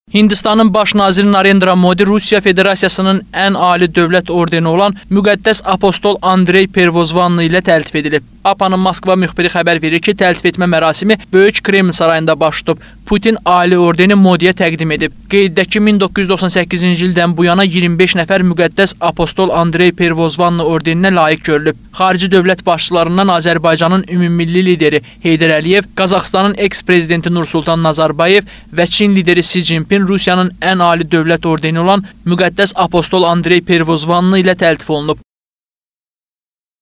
Hindistanın baş naziri Narendra Modi Rusiya Federasiyasının ən ali dövlət ordeni olan Müqəddəs Apostol Andrey Pervozvanlı ilə təltif edilib. APA-nın Moskva müxbiri xəbər verir ki, təltif etmə mərasimi Böyük Kreml sarayında baş tutub. Putin ali ordeni Modiyə təqdim edib. Qeyd edək ki, 1998-ci ildən bu yana 25 nəfər Müqəddəs Apostol Andrey Pervozvanlı ordeninə layiq görülüb. Xarici dövlət başçılarından Azərbaycanın ümumilli lideri Heydər Əliyev, Qazaxıstanın eks-prezidenti Nursultan Nazarbayev və Çin lideri Si Jinping Rusiyanın ən ali dövlət ordeni olan Müqəddəs Apostol Andrey Pervozvanlı ilə təltif olunub.